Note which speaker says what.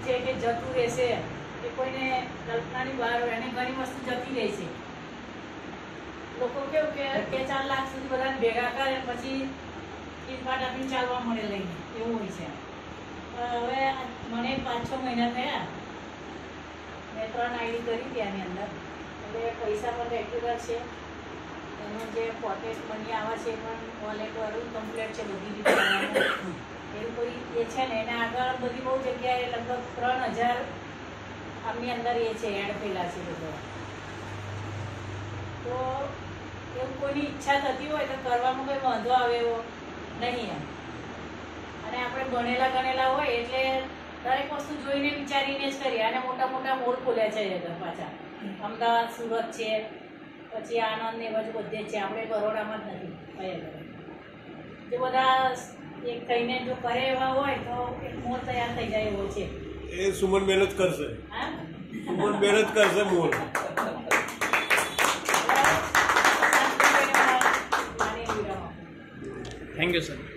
Speaker 1: છે કે જતું રહેશે કે કોઈને કલ્પનાની બહાર હોય અને ઘણી વસ્તુ જતી રહે છે. લોકો કેવું કે 4 લાખ સુધી બધાને ભેગા કરે પછી કીટપાટ આપીને ચાલવા મળે લઈને એવું હોય છે. હવે મને 5-6 મહિના થયા, મેં 3 આઈડી કરી હતી આની અંદર. એટલે પૈસા પણ રેગ્યુલર છે, એનું જે પોકેટ મની આવે છે પણ વોલેટવાળું કમ્પ્લીટ છે બધી રીતે. એવું કોઈ એ છે ને એને આગળ બધી બહુ જગ્યાએ લગભગ 3000 આમની અંદર એ છે એડ થયેલા છે લોકો. તો એવું કોઈની ઈચ્છા થતી હોય તો કરવામાં કોઈ વાંધો આવે એવો નહીં એમ. અને આપણે ભણેલા ગણેલા હોય એટલે દરેક વસ્તુ જોઈને વિચારીને જ કરીએ. અને મોટા મોટા મોલ ખોલ્યા છે પાછા, અમદાવાદ, સુરત છે, પછી આણંદ ને બાજુ બધે જ છે. આપણે બરોડામાં જ નથી કયા જે બધા એક થઈને જો કરે એવા હોય તો એક મોલ તૈયાર થઈ જાય એવો છે.
Speaker 2: એ સુમન મહેનત કરશે,
Speaker 1: હા
Speaker 2: સુમન મહેનત કરશે મોલ.
Speaker 3: Thank you sir.